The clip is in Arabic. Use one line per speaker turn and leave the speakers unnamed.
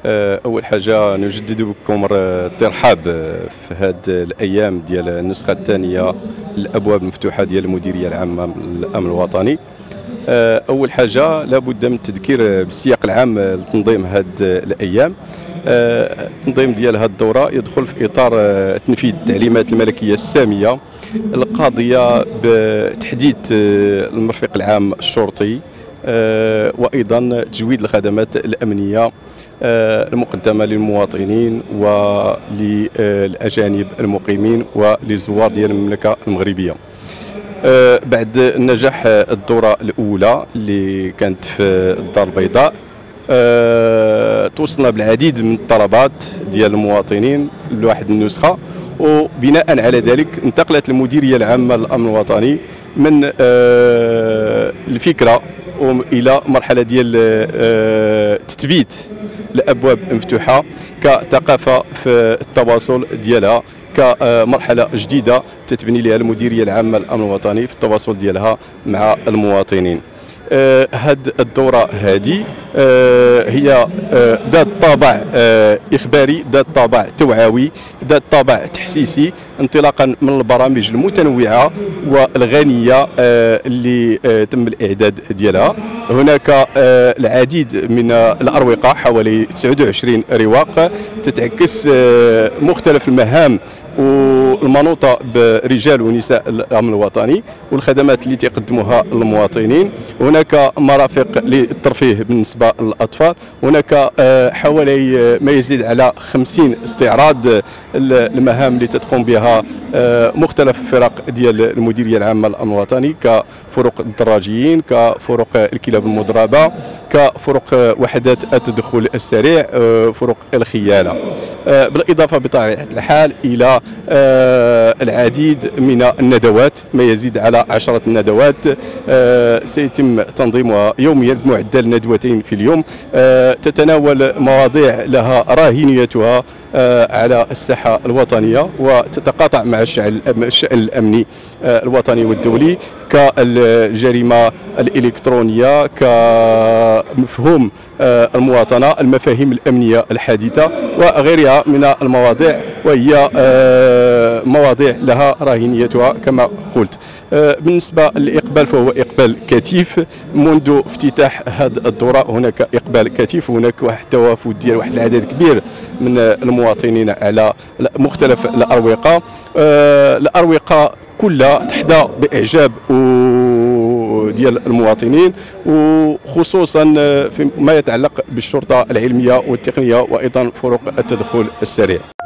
أول حاجة نجدد بكم الترحاب في هذه الأيام ديال النسخة الثانية الأبواب المفتوحة ديال المديرية العامة للأمن الوطني. أول حاجة لابد من التذكير بالسياق العام لتنظيم هذه الأيام. التنظيم ديال هذه الدورة يدخل في إطار تنفيذ التعليمات الملكية السامية القاضية بتحديد المرفق العام الشرطي وأيضا تجويد الخدمات الأمنية المقدمة للمواطنين وللأجانب المقيمين وللزوار ديال المملكة المغربية. بعد نجاح الدورة الأولى اللي كانت في الدار البيضاء، توصلنا بالعديد من الطلبات ديال المواطنين لواحد النسخة، وبناء على ذلك انتقلت المديرية العامة للأمن الوطني من الفكرة إلى مرحلة ديال تثبيت الأبواب المفتوحة كثقافة في التواصل ديالها، كمرحلة جديدة تتبني لها المديرية العامة للأمن الوطني في التواصل ديالها مع المواطنين. هذه الدورة هذه هي ذات طابع إخباري، ذات طابع توعوي، ذات طابع تحسيسي، انطلاقا من البرامج المتنوعة والغنية اللي تم الإعداد ديالها. هناك العديد من الأروقة، حوالي 29 رواق تتعكس مختلف المهام والمنوطة برجال ونساء الأمن الوطني والخدمات اللي تقدموها المواطنين. هناك مرافق للترفيه بالنسبة للأطفال. هناك حوالي ما يزيد على 50 استعراض المهام اللي تتقوم بها مختلف الفرق ديال المديرية العامة للأمن الوطني، كفرق الدراجيين، كفرق الكلاب المضربة، كفرق وحدات التدخل السريع، فرق الخيانة، بالإضافة بطبيعة الحال إلى العديد من الندوات، ما يزيد على 10 ندوات سيتم تنظيمها يوميا بمعدل ندوتين في اليوم، تتناول مواضيع لها راهنيتها على الساحة الوطنية وتتقاطع مع الشأن الأمني الوطني والدولي، كالجريمة الإلكترونية، كمفهوم المواطنة، المفاهيم الأمنية الحديثة وغيرها من المواضيع، وهي مواضيع لها راهنيتها كما قلت. بالنسبة للإقبال فهو إقبال كثيف منذ افتتاح هذه الدورة. هناك إقبال كثيف، هناك واحد التوافد ديال واحد العدد كبير من المواطنين على مختلف الأروقة. الأروقة كلها تحظى بإعجاب ديال المواطنين، وخصوصا فيما يتعلق بالشرطة العلمية والتقنية وأيضا فرق التدخل السريع.